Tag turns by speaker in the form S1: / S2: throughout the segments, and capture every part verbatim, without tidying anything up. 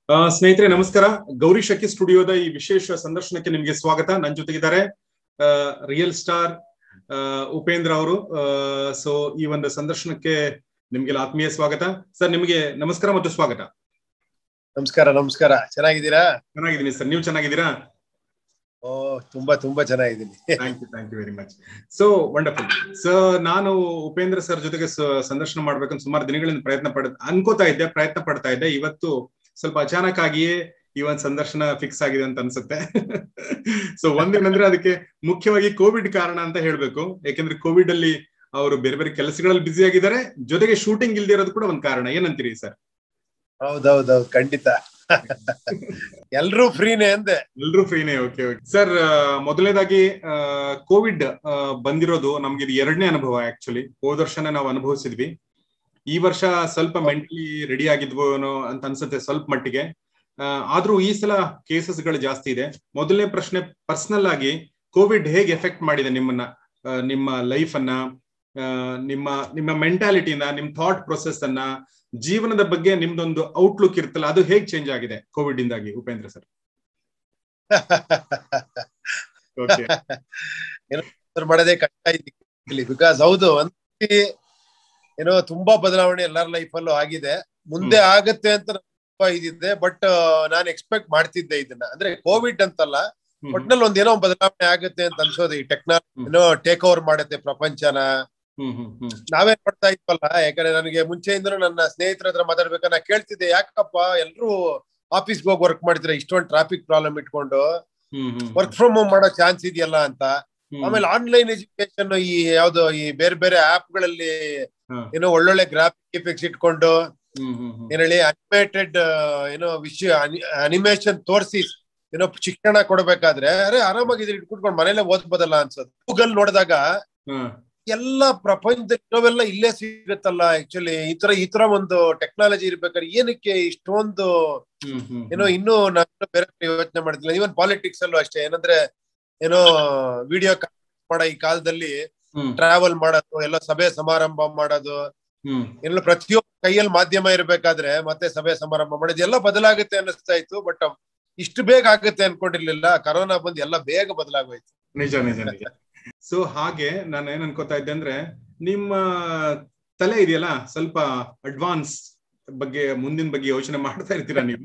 S1: ಸ್ನೇಹಿತರೆ ನಮಸ್ಕಾರ. ಗೌರಿಶ್ ಅಕ್ಕಿ ಸ್ಟುಡಿಯೋದ ಈ ವಿಶೇಷ ಸಂದರ್ಶನಕ್ಕೆ ನಿಮಗೆ ಸ್ವಾಗತ. ನನ್ನ ಜೊತೆಗಿದ್ದಾರೆ ರಿಯಲ್ ಸ್ಟಾರ್ ಉಪೇಂದ್ರ ಅವರು. ಸೊ ಈ ಒಂದು ಸಂದರ್ಶನಕ್ಕೆ ನಿಮ್ಗೆಲ್ಲ ಆತ್ಮೀಯ ಸ್ವಾಗತ. ಸರ್ ನಿಮಗೆ ನಮಸ್ಕಾರ ಮತ್ತು ಸ್ವಾಗತ.
S2: ನಮಸ್ಕಾರ ನಮಸ್ಕಾರ ಚೆನ್ನಾಗಿದ್ದೀರಾ?
S1: ಚೆನ್ನಾಗಿದ್ದೀನಿ ಸರ್, ನೀವು ಚೆನ್ನಾಗಿದ್ದೀರಾ?
S2: ಓ ತುಂಬಾ ತುಂಬಾ ಚೆನ್ನಾಗಿದ್ದೀನಿ.
S1: Thank you thank you very much. So wonderful. So ನಾನು ಉಪೇಂದ್ರ ಸರ್ ಜೊತೆಗೆ ಸಂದರ್ಶನ ಮಾಡ್ಬೇಕಂತ ಸುಮಾರು ದಿನಗಳಿಂದ ಪ್ರಯತ್ನ ಪಡ ಅನ್ಕೋತಾ ಇದ್ದೆ ಪ್ರಯತ್ನ ಪಡ್ತಾ ಇದ್ದೆ. ಇವತ್ತು ಸ್ವಲ್ಪ ಅಚಾನಕ್ ಆಗಿಯೇ ಈ ಒಂದು ಸಂದರ್ಶನ ಫಿಕ್ಸ್ ಆಗಿದೆ ಅಂತ ಅನ್ಸುತ್ತೆ. ಸೊ ಒಂದೇನಂದ್ರೆ ಅದಕ್ಕೆ ಮುಖ್ಯವಾಗಿ ಕೋವಿಡ್ ಕಾರಣ ಅಂತ ಹೇಳ್ಬೇಕು. ಯಾಕೆಂದ್ರೆ ಕೋವಿಡ್ ಅಲ್ಲಿ ಅವರು ಬೇರೆ ಬೇರೆ ಕೆಲಸಗಳಲ್ಲಿ ಬ್ಯುಸಿ ಆಗಿದ್ದಾರೆ, ಜೊತೆಗೆ ಶೂಟಿಂಗ್ ಇಲ್ದೇ ಇರೋದು ಕೂಡ ಒಂದ್ ಕಾರಣ. ಏನಂತೀರಿ ಸರ್?
S2: ಹೌದೌದೌದು, ಖಂಡಿತ. ಎಲ್ರೂ ಫ್ರೀನೇ ಅಂದೆ.
S1: ಎಲ್ರೂ ಫ್ರೀನೇ. ಓಕೆ ಓಕೆ ಸರ್, ಮೊದಲನೇದಾಗಿ ಕೋವಿಡ್ ಬಂದಿರೋದು ನಮ್ಗೆ ಇದು ಎರಡನೇ ಅನುಭವ. ಆಕ್ಚುಲಿ ಹೋದ ವರ್ಷನೇ ನಾವು ಅನುಭವಿಸಿದ್ವಿ. ಈ ವರ್ಷ ಸ್ವಲ್ಪ ಮೆಂಟಲಿ ರೆಡಿ ಆಗಿದ್ವು ಅಂತ ಅನ್ಸುತ್ತೆ ಸ್ವಲ್ಪ ಮಟ್ಟಿಗೆ. ಆದ್ರೂ ಈ ಸಲ ಕೇಸಸ್ ಗಳು ಜಾಸ್ತಿ ಇದೆ. ಮೊದಲನೇ ಪ್ರಶ್ನೆ, ಪರ್ಸನಲ್ ಆಗಿ ಕೋವಿಡ್ ಹೇಗೆ ಎಫೆಕ್ಟ್ ಮಾಡಿದೆ ನಿಮ್ಮನ್ನ, ನಿಮ್ಮ ಲೈಫ್ ಅನ್ನ, ನಿಮ್ಮ ನಿಮ್ಮ ಮೆಂಟಾಲಿಟಿನ, ನಿಮ್ ಥಾಟ್ ಪ್ರೊಸೆಸ್ ಅನ್ನ, ಜೀವನದ ಬಗ್ಗೆ ನಿಮ್ದೊಂದು ಔಟ್ಲುಕ್ ಇರ್ತಲ್ಲ, ಅದು ಹೇಗೆ ಚೇಂಜ್ ಆಗಿದೆ ಕೋವಿಡ್ ಇಂದಾಗಿ ಉಪೇಂದ್ರ ಸರ್?
S2: ಮಾಡೋದೇ ಕಷ್ಟ ಇದೆ. ಬಿಕಾಸ್ ಹೌದು, ಏನೋ ತುಂಬಾ ಬದಲಾವಣೆ ಎಲ್ಲರ ಲೈಫ್ ಅಲ್ಲೂ ಆಗಿದೆ. ಮುಂದೆ ಆಗತ್ತೆ ಅಂತ ತುಂಬಾ ಇದಿದೆ. ಬಟ್ ನಾನು ಎಕ್ಸ್ಪೆಕ್ಟ್ ಮಾಡ್ತಿದ್ದೆ ಇದನ್ನ. ಅಂದ್ರೆ ಕೋವಿಡ್ ಅಂತಲ್ಲ, ಒಟ್ನಲ್ಲಿ ಒಂದ್ ಏನೋ ಬದಲಾವಣೆ ಆಗುತ್ತೆ ಅಂತ ಅನ್ಸೋದು. ಈ ಟೆಕ್ನಾಲಜಿ ಏನೋ ಟೇಕ್ ಓವರ್ ಮಾಡುತ್ತೆ ಪ್ರಪಂಚನ. ನಾವೇನ್ ಮಾಡ್ತಾ ಇದ್ವಲ್ಲ, ಯಾಕಂದ್ರೆ ನನಗೆ ಮುಂಚೆಯಿಂದನೂ ನನ್ನ ಸ್ನೇಹಿತರ ಹತ್ರ ಮಾತಾಡ್ಬೇಕಾ ನಾ ಕೇಳ್ತಿದ್ದೆ, ಯಾಕಪ್ಪ ಎಲ್ರು ಆಫೀಸ್ಗೆ ಹೋಗಿ ವರ್ಕ್ ಮಾಡ್ತೀರಾ, ಇಷ್ಟೊಂದು ಟ್ರಾಫಿಕ್ ಪ್ರಾಬ್ಲಮ್ ಇಟ್ಕೊಂಡು ವರ್ಕ್ ಫ್ರಮ್ ಹೋಮ್ ಮಾಡೋ ಚಾನ್ಸ್ ಇದೆಯಲ್ಲ ಅಂತ. ಆಮೇಲೆ ಆನ್ಲೈನ್ ಎಜುಕೇಶನ್, ಈ ಯಾವ್ದು ಈ ಬೇರೆ ಬೇರೆ ಆಪ್ ಗಳಲ್ಲಿ ಏನೋ ಒಳ್ಳೊಳ್ಳೆ ಗ್ರಾಫಿಕ್ ಎಫೆಕ್ಟ್ಸ್ ಇಟ್ಕೊಂಡು ಏನ್ ಹೇಳಿ ಅನಿಮೇಟೆಡ್ ಏನೋ ವಿಷಯ ಅನಿಮೇಷನ್ ತೋರಿಸಿ ಏನೋ ಶಿಕ್ಷಣ ಕೊಡ್ಬೇಕಾದ್ರೆ ಅರೆ ಆರಾಮಾಗಿ ಇಟ್ಕೊಂಡು ಮನೇಲೆ ಓದ್ಬೋದಲ್ಲ ಅನ್ಸೋದು. ಗೂಗಲ್ ನೋಡಿದಾಗ ಎಲ್ಲ ಪ್ರಪಂಚದಲ್ಲಿ ಇರೋವೆಲ್ಲ ಇಲ್ಲೇ ಸಿಗುತ್ತಲ್ಲ. ಆಕ್ಚುಲಿ ಈ ತರ ಈ ತರ ಒಂದು ಟೆಕ್ನಾಲಜಿ ಇರ್ಬೇಕಾದ್ರೆ ಏನಕ್ಕೆ ಇಷ್ಟೊಂದು ಏನೋ ಇನ್ನೂ ನಾನು ಬೇರೆ ಯೋಚನೆ ಮಾಡ್ತಿಲ್ಲ. ಈವನ್ ಪಾಲಿಟಿಕ್ಸ್ ಅಲ್ಲೂ ಅಷ್ಟೇ. ಏನಂದ್ರೆ ಏನೋ ವಿಡಿಯೋ ಮಾಡೋ ಈ ಕಾಲದಲ್ಲಿ ಟ್ರಾವೆಲ್ ಮಾಡೋದು, ಎಲ್ಲ ಸಭೆ ಸಮಾರಂಭ ಮಾಡೋದು, ಎಲ್ಲ ಪ್ರತಿಯೊಬ್ಬ ಕೈಯಲ್ಲಿ ಮಾಧ್ಯಮ ಇರ್ಬೇಕಾದ್ರೆ ಮತ್ತೆ ಸಭೆ ಸಮಾರಂಭ ಮಾಡೋದು ಎಲ್ಲ ಬದಲಾಗುತ್ತೆ ಅನ್ನಿಸ್ತಾ ಇತ್ತು. ಬಟ್ ಇಷ್ಟು ಬೇಗ ಆಗುತ್ತೆ ಅನ್ಕೊಂಡಿರ್ಲಿಲ್ಲ. ಕರೋನಾ ಬಂದು ಎಲ್ಲ ಬೇಗ ಬದಲಾಗೋಯ್ತು.
S1: ನಿಜ ನಿಜ ನಿಜ. ಸೊ ಹಾಗೆ ನಾನು ಏನ್ ಅನ್ಕೋತಾ ಇದ್ದೆ ಅಂದ್ರೆ, ನಿಮ್ಮ ತಲೆ ಇದೆಯಲ್ಲ ಸ್ವಲ್ಪ ಅಡ್ವಾನ್ಸ್ ಬಗ್ಗೆ, ಮುಂದಿನ ಬಗ್ಗೆ ಯೋಚನೆ ಮಾಡ್ತಾ ಇರ್ತೀರಾ ನೀವು.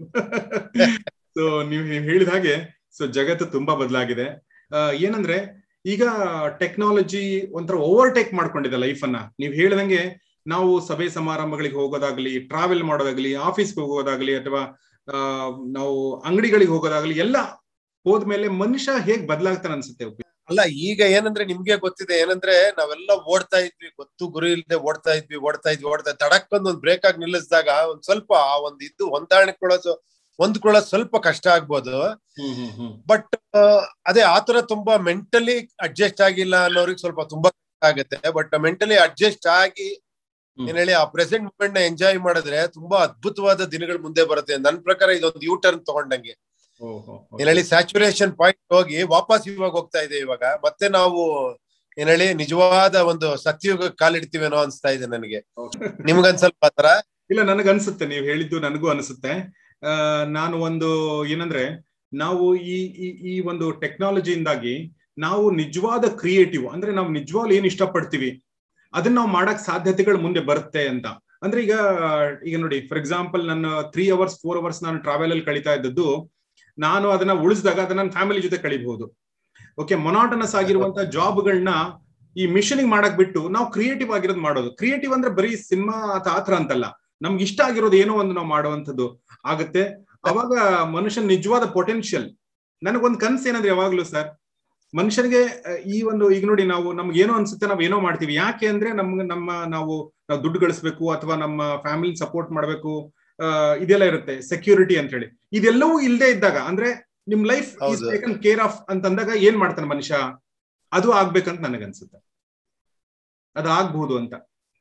S1: ಸೊ ನೀವು ಹೇಳಿದ ಹಾಗೆ ಸೊ ಜಗತ್ತು ತುಂಬಾ ಬದಲಾಗಿದೆ. ಏನಂದ್ರೆ ಈಗ ಟೆಕ್ನಾಲಜಿ ಒಂಥರ ಓವರ್ಟೇಕ್ ಮಾಡ್ಕೊಂಡಿದೆ ಲೈಫ್ ಅನ್ನ. ನೀವ್ ಹೇಳ್ದಂಗೆ ನಾವು ಸಭೆ ಸಮಾರಂಭಗಳಿಗೆ ಹೋಗೋದಾಗ್ಲಿ, ಟ್ರಾವೆಲ್ ಮಾಡೋದಾಗ್ಲಿ, ಆಫೀಸ್ಗೆ ಹೋಗೋದಾಗ್ಲಿ, ಅಥವಾ ನಾವು ಅಂಗಡಿಗಳಿಗೆ ಹೋಗೋದಾಗ್ಲಿ, ಎಲ್ಲ ಹೋದ್ಮೇಲೆ ಮನುಷ್ಯ ಹೇಗ್ ಬದಲಾಗ್ತಾನೆ ಅನ್ಸುತ್ತೆ.
S2: ಅಲ್ಲ, ಈಗ ಏನಂದ್ರೆ ನಿಮ್ಗೆ ಗೊತ್ತಿದೆ, ಏನಂದ್ರೆ ನಾವೆಲ್ಲ ಓಡ್ತಾ ಇದ್ವಿ, ಗೊತ್ತು ಗುರಿ ಇಲ್ಲದೆ ಓಡ್ತಾ ಇದ್ವಿ ಓಡ್ತಾ ಇದ್ವಿ ಓಡ್ತಾ ತಡಕ್ಕೊಂದ್ ಒಂದ್ ಬ್ರೇಕ್ ಆಗಿ ನಿಲ್ಲಿಸಿದಾಗ ಒಂದ್ ಸ್ವಲ್ಪ ಆ ಒಂದ್ ಇದು ಹೊಂದಾಣಿಕೊಳ್ಳೋದು ಹೊಂದ್ಕೊಳ್ಳೋದು ಸ್ವಲ್ಪ ಕಷ್ಟ ಆಗ್ಬೋದು. ಬಟ್ ಅದೇ ಆತರ ತುಂಬಾ ಮೆಂಟಲಿ ಅಡ್ಜಸ್ಟ್ ಆಗಿಲ್ಲ ಅನ್ನೋರಿಗೆ ಸ್ವಲ್ಪ ತುಂಬಾ ಕಷ್ಟ ಆಗುತ್ತೆ. ಬಟ್ ಮೆಂಟಲಿ ಅಡ್ಜಸ್ಟ್ ಆಗಿ ಏನ್ ಹೇಳಿ ಆ ಪ್ರೆಸೆಂಟ್ ಮೂಮೆಂಟ್ ನ ಎಂಜಾಯ್ ಮಾಡಿದ್ರೆ ತುಂಬಾ ಅದ್ಭುತವಾದ ದಿನಗಳು ಮುಂದೆ ಬರುತ್ತೆ. ನನ್ ಪ್ರಕಾರ ಇದೊಂದು ಯೂ ಟರ್ನ್ ತಗೊಂಡಂಗೆ. ಏನ್ ಹೇಳಿ ಸ್ಯಾಚುರೇಷನ್ ಪಾಯಿಂಟ್ ಹೋಗಿ ವಾಪಸ್ ಇವಾಗ ಹೋಗ್ತಾ ಇದೆ. ಇವಾಗ ಮತ್ತೆ ನಾವು ಏನ್ ಹೇಳಿ ನಿಜವಾದ ಒಂದು ಸತ್ಯುಗ ಕಾಲಿಡ್ತೀವೇನೋ ಅನ್ಸ್ತಾ ಇದೆ ನನಗೆ. ನಿಮ್ಗನ್ಸಲ್ಪ ಆತರ?
S1: ಇಲ್ಲ, ನನಗ್ ಅನ್ಸುತ್ತೆ, ನೀವ್ ಹೇಳಿದ್ದು ನನಗೂ ಅನ್ಸುತ್ತೆ. ಆ ನಾನು ಒಂದು ಏನಂದ್ರೆ, ನಾವು ಈ ಈ ಒಂದು ಟೆಕ್ನಾಲಜಿಯಿಂದಾಗಿ ನಾವು ನಿಜವಾದ ಕ್ರಿಯೇಟಿವ್ ಅಂದ್ರೆ ನಾವು ನಿಜವಾಗ್ಲೂ ಏನ್ ಇಷ್ಟಪಡ್ತೀವಿ ಅದನ್ನ ನಾವು ಮಾಡಕ್ ಸಾಧ್ಯತೆಗಳು ಮುಂದೆ ಬರುತ್ತೆ ಅಂತ. ಅಂದ್ರೆ ಈಗ ಈಗ ನೋಡಿ, ಫಾರ್ ಎಕ್ಸಾಂಪಲ್ ನನ್ನ ತ್ರೀ ಅವರ್ಸ್ ಫೋರ್ ಅವರ್ಸ್ ನಾನು ಟ್ರಾವೆಲ್ ಅಲ್ಲಿ ಕಳೀತಾ ಇದ್ದದ್ದು, ನಾನು ಅದನ್ನ ಉಳಿಸಿದಾಗ ಅದನ್ನ ನನ್ನ ಫ್ಯಾಮಿಲಿ ಜೊತೆ ಕಳಿಬಹುದು. ಓಕೆ, ಮೊನಾಟನಸ್ ಆಗಿರುವಂತ ಜಾಬ್ಗಳನ್ನ ಈ ಮಿಷನಿಂಗ್ ಮಾಡಕ್ ಬಿಟ್ಟು ನಾವು ಕ್ರಿಯೇಟಿವ್ ಆಗಿರೋದು ಮಾಡೋದು. ಕ್ರಿಯೇಟಿವ್ ಅಂದ್ರೆ ಬರೀ ಸಿನಿಮಾ ಆತರ ಅಂತಲ್ಲ, ನಮ್ಗೆ ಇಷ್ಟ ಆಗಿರೋದು ಏನೋ ಒಂದು ನಾವು ಮಾಡುವಂಥದ್ದು ಆಗುತ್ತೆ. ಅವಾಗ ಮನುಷ್ಯನ ನಿಜವಾದ ಪೊಟೆನ್ಶಿಯಲ್. ನನಗೊಂದು ಕನ್ಸು ಏನಂದ್ರೆ ಯಾವಾಗ್ಲೂ ಸರ್, ಮನುಷ್ಯನಿಗೆ ಈ ಒಂದು ಈಗ ನೋಡಿ, ನಾವು ನಮ್ಗೆ ಏನೋ ಅನ್ಸುತ್ತೆ ನಾವ್ ಏನೋ ಮಾಡ್ತೀವಿ. ಯಾಕೆ ಅಂದ್ರೆ ನಮ್ಗೆ ನಮ್ಮ ನಾವು ನಾವು ದುಡ್ಡು ಗಳಿಸ್ಬೇಕು ಅಥವಾ ನಮ್ಮ ಫ್ಯಾಮಿಲಿ ಸಪೋರ್ಟ್ ಮಾಡ್ಬೇಕು, ಅಹ್ ಇದೆಲ್ಲ ಇರುತ್ತೆ, ಸೆಕ್ಯೂರಿಟಿ ಅಂತ ಹೇಳಿ. ಇದೆಲ್ಲವೂ ಇಲ್ಲದೆ ಇದ್ದಾಗ, ಅಂದ್ರೆ ನಿಮ್ life is taken care of ಅಂತಂದಾಗ ಏನ್ ಮಾಡ್ತಾನೆ ಮನುಷ್ಯ? ಅದು ಆಗ್ಬೇಕಂತ ನನಗನ್ಸುತ್ತೆ, ಅದು ಆಗ್ಬಹುದು ಅಂತ.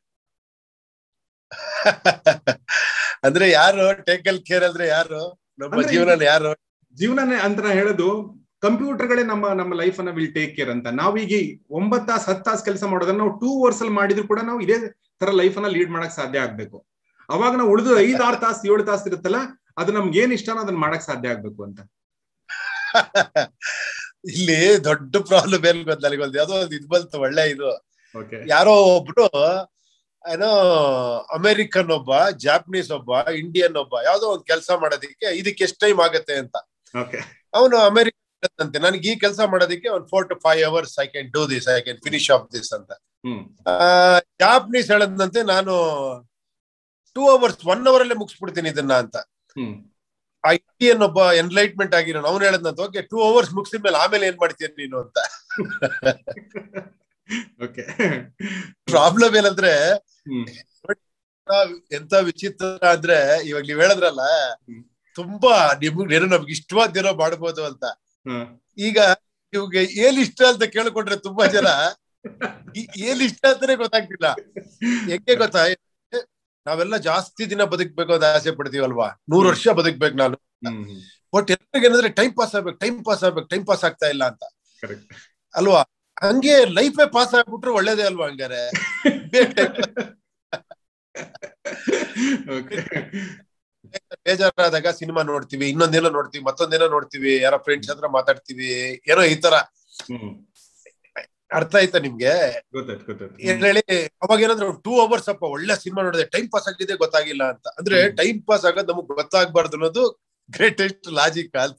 S2: ಅಂದ್ರೆ ಯಾರು ಟೇಕಲ್ ಕೇರ್ ಅಂದ್ರೆ ಯಾರು? ನಮ್ಮ ಜೀವನ ಯಾರು
S1: ಜೀವನನೇ ಅಂತ ಹೇಳೋದು. ಕಂಪ್ಯೂಟರ್ಗಳೇ ನಮ್ಮ ನಮ್ಮ ಲೈಫ್ ಅನ್ನ ವಿಲ್ ಟೇಕ್ ಕೇರ್ ಅಂತ. ನಾವೀಗ ಒಂಬತ್ ತಾಸು ಹತ್ತು ತಾಸು ಕೆಲಸ ಮಾಡೋದನ್ನ ನಾವು ಟೂ ಅವರ್ಸ್ ಅಲ್ಲಿ ಮಾಡಿದ್ರು ಕೂಡ ನಾವು ಇದೇ ತರ ಲೈಫ್ ಅನ್ನ ಲೀಡ್ ಮಾಡಕ್ ಸಾಧ್ಯ ಆಗ್ಬೇಕು. ಅವಾಗ ನಾವು ಉಳಿದು ಐದ್ ಆರು ತಾಸು ಏಳು ತಾಸು ಇರುತ್ತಲ್ಲ, ಅದು ನಮ್ಗೆ ಏನ್ ಇಷ್ಟನೋ ಅದನ್ನ ಮಾಡಕ್ ಸಾಧ್ಯ ಆಗ್ಬೇಕು ಅಂತ.
S2: ಇಲ್ಲಿ ದೊಡ್ಡ ಪ್ರಾಬ್ಲಮ್ ಏನ್ ಗೊತ್ತ ನನಗೊಂದು ಯಾವ್ದೋ ಒಂದು ಇದು ಬಂತು ಒಳ್ಳೆ ಇದು.
S1: ಓಕೆ.
S2: ಯಾರೋ ಒಬ್ರು ಏನೋ ಅಮೆರಿಕನ್ ಒಬ್ಬ, ಜಾಪನೀಸ್ ಒಬ್ಬ, ಇಂಡಿಯನ್ ಒಬ್ಬ ಯಾವ್ದೋ ಒಂದ್ ಕೆಲಸ ಮಾಡೋದಿಕ್ಕೆ ಇದಕ್ಕೆ ಎಷ್ಟ್ ಟೈಮ್ ಆಗತ್ತೆ ಅಂತ.
S1: ಓಕೆ.
S2: ಅವನು ಅಮೆರಿಕ ಅಂತೆ ನನಗೆ ಈ ಕೆಲಸ ಮಾಡೋದಿಕ್ಕೆ ಒಂದ್ four to five hours I can do this, I can finish off this ಅಂತ. ಜಾಪನೀಸ್ ಹೇಳದಂತೆ ನಾನು ಟೂ ಅವರ್ಸ್ ಒನ್ ಅವರ್ ಅಲ್ಲೇ ಮುಗಿಸ್ಬಿಡ್ತೀನಿ ಇದನ್ನ ಅಂತ. ಆ ಇಂಡಿಯನ್ ಒಬ್ಬ ಎನ್ಲೈಟ್ಮೆಂಟ್ ಆಗಿರೋನು ಅವ್ನು ಹೇಳದಂತ ಓಕೆ ಟೂ ಅವರ್ಸ್ ಮುಗಿಸಿದ್ಮೇಲೆ ಆಮೇಲೆ ಏನ್ ಮಾಡ್ತೀಯ ನೀನು ಅಂತ. ಪ್ರಾಬ್ಲಮ್ ಏನಂದ್ರೆ ಎಂತ ವಿಚಿತ್ರ ಅಂದ್ರೆ ಇವಾಗ ನೀವ್ ಹೇಳಿದ್ರಲ್ಲ ತುಂಬಾ ನಿಮ್ಗೆ ಏನೋ ನಮ್ಗೆ ಇಷ್ಟವಾದ್ದೇನೋ ಮಾಡ್ಬೋದು ಅಂತ. ಈಗ ಇವ್ಗೆ ಏನ್ ಇಷ್ಟ ಅಂತ ಕೇಳ್ಕೊಂಡ್ರೆ ತುಂಬಾ ಜನ ಏನ್ ಇಷ್ಟ ಅಂತಾನೆ ಗೊತ್ತಾಗ್ತಿಲ್ಲ. ಹೆಂಗೆ ಗೊತ್ತಾ, ನಾವೆಲ್ಲ ಜಾಸ್ತಿ ದಿನ ಬದುಕ್ಬೇಕು ಅಂತ ಆಸೆ ಪಡ್ತೀವಲ್ವಾ, ನೂರ್ ವರ್ಷ ಬದುಕ್ಬೇಕು ನಾನು. ಬಟ್ ಎಲ್ಲರಿಗೂ ಏನಂದ್ರೆ ಟೈಮ್ ಪಾಸ್ ಆಗ್ಬೇಕು, ಟೈಮ್ ಪಾಸ್ ಆಗ್ಬೇಕು, ಟೈಮ್ ಪಾಸ್ ಆಗ್ತಾ ಇಲ್ಲ ಅಂತ ಅಲ್ವಾ. ಹಂಗೆ ಲೈಫೇ ಪಾಸ್ ಆಗ್ಬಿಟ್ರೆ ಒಳ್ಳೇದೇ ಅಲ್ವಾ ಹಂಗಾರೆ. ಬೇಜಾರಾದಾಗ ಸಿನಿಮಾ ನೋಡ್ತೀವಿ, ಇನ್ನೊಂದೇನೋ ನೋಡ್ತೀವಿ, ಮತ್ತೊಂದೇನೋ ನೋಡ್ತೀವಿ, ಯಾರೋ ಫ್ರೆಂಡ್ಸ್ ಹತ್ರ ಮಾತಾಡ್ತೀವಿ, ಏನೋ ಈ ತರ. ಅರ್ಥ ಆಯ್ತಾ ನಿಮ್ಗೆ? ಏನ್ ಹೇಳಿ ಅವಾಗ ಏನಂದ್ರೆ ಟೂ ಅವರ್ಸ್ ಅಪ್ಪ ಒಳ್ಳೆ ಸಿನಿಮಾ ನೋಡಿದೆ, ಟೈಮ್ ಪಾಸ್ ಆಗಿದೆ ಗೊತ್ತಾಗಿಲ್ಲ ಅಂತ. ಅಂದ್ರೆ ಟೈಮ್ ಪಾಸ್ ಆಗೋದು ನಮಗ್ ಗೊತ್ತಾಗ್ಬಾರ್ದು ಅನ್ನೋದು ಗ್ರೇಟೆಸ್ಟ್ ಲಾಜಿಕ್ ಅಂತ.